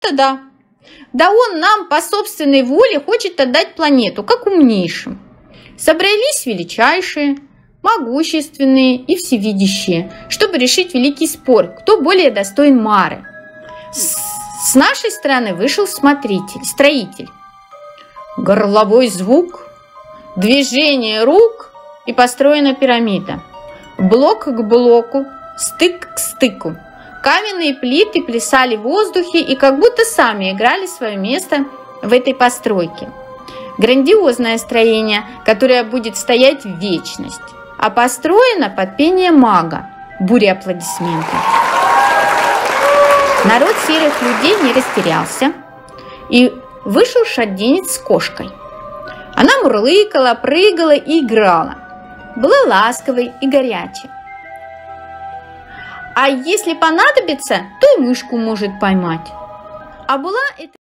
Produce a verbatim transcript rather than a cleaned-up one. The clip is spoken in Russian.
это да. Да он нам по собственной воле хочет отдать планету, как умнейшим. Собрались величайшие, могущественные и всевидящие, чтобы решить великий спор, кто более достоин Мары. С, с нашей стороны вышел смотритель, строитель. Горловой звук, движение рук, и построена пирамида. Блок к блоку, стык к стыку. Каменные плиты плясали в воздухе и как будто сами играли свое место в этой постройке. Грандиозное строение, которое будет стоять в вечность, а построено под пение мага. Буря аплодисментов. Народ серых людей не растерялся, и вышел шатенец с кошкой. Она мурлыкала, прыгала и играла. Была ласковой и горячей. А если понадобится, то и мышку может поймать. А была это